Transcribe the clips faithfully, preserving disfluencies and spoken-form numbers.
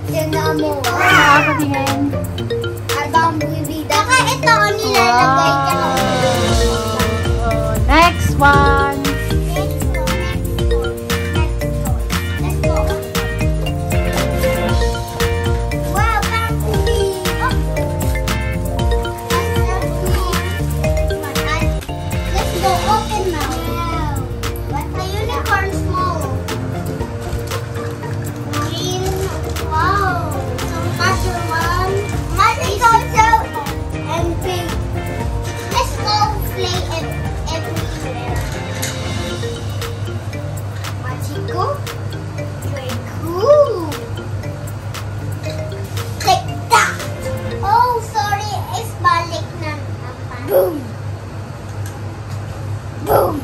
Cinnamon. Ah, patingin. Ay, bumblebee. Saka ito, nilalagay ka. Oh, next one. Next one, next one, next one. Let's go. Wow, bumblebee. Oh. Let's go, open now. Wow. What's the unicorn small? Green. Wow. So, magic one. Magic also. And pink. Let's go play it everywhere. Magico. Very cool. Like that. Oh, sorry. It's balik na naman. Boom. Boom.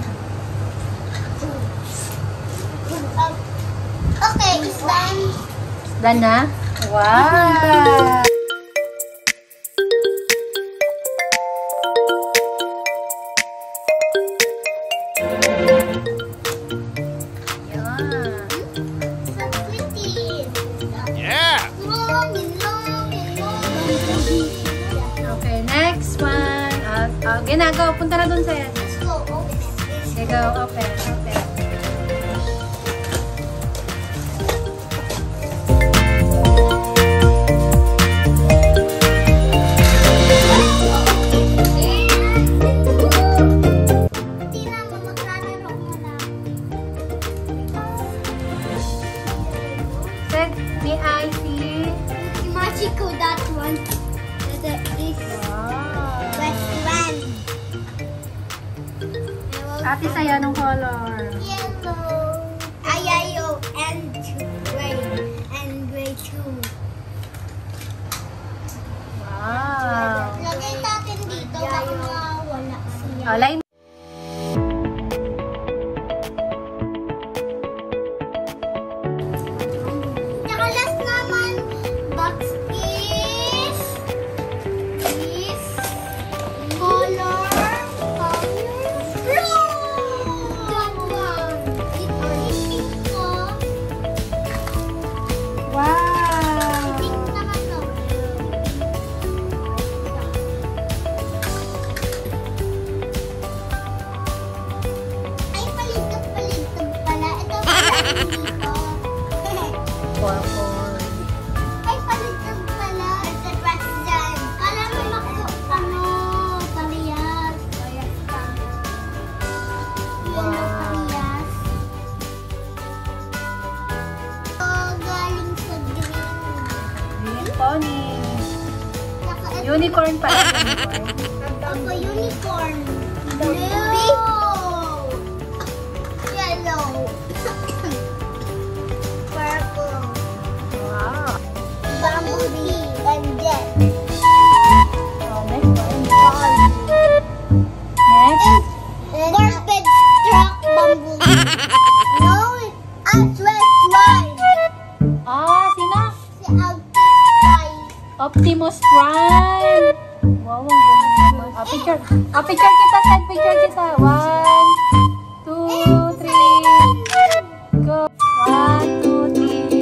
Boom. Okay, it's done. Done na? Wow! So pretty. Yeah! Long and long and long. Okay, next one. Uh, uh, ginagawa, punta na dun sa'yo. Let's go open it. Okay, go, open, open. Said, may I see? Magical, that one. That is Wow. best friend. Ate, sa'yo, anong color? Yellow. Ay, yellow and gray. And gray too. Wow. Lagay natin dito. Baka mawala siya. Oh, line. Tsaka last naman, box is is color color blue. That one. Ito is pink ko. Wow. Pink naman to. Ay, paligtad-paligtad pala. Ito pala dito. Purple. Ay, paligtad pala. Ito what's dyan. Kala mo mako, ano, parehas. Parehas pa. Yun ang parehas. Oh, galing sa green. Green pony. Saka ito. Unicorn pa. Unicorn. Ako, unicorn. Blue. Yellow. Purple. Wow. Bumblebee. And jet. Oh, next one. Next. Carpet truck bumblebee. No, Outwest Prime. Ah, sino? Si Outwest Prime. Optimus Prime. Wow, ang galing. Ah, picture. Ah, picture kita, send picture kita. One, two, three. Go. One, two, three.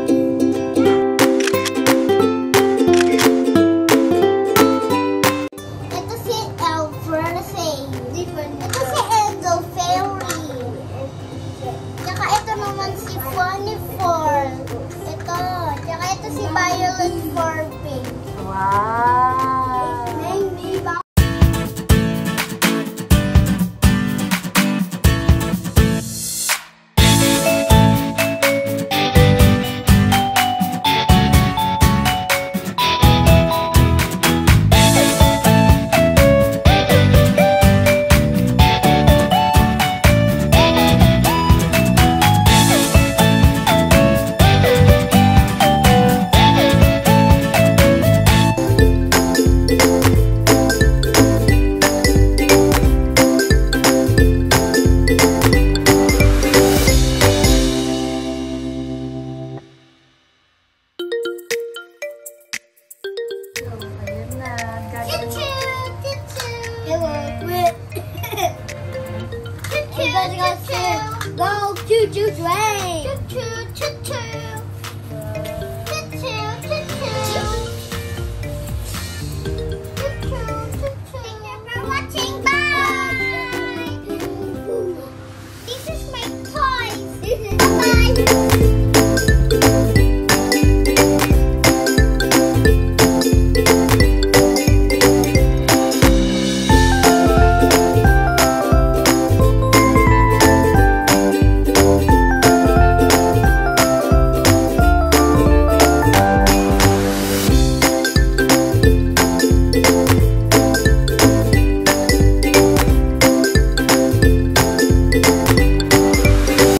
Ito si Elfrosay. Ito si Enzo Fairy. Tsaka ito naman si Funny Four. Ito. Tsaka ito si Violet Four Pink. Wow. Maybe ba? Go choo choo train. Choo choo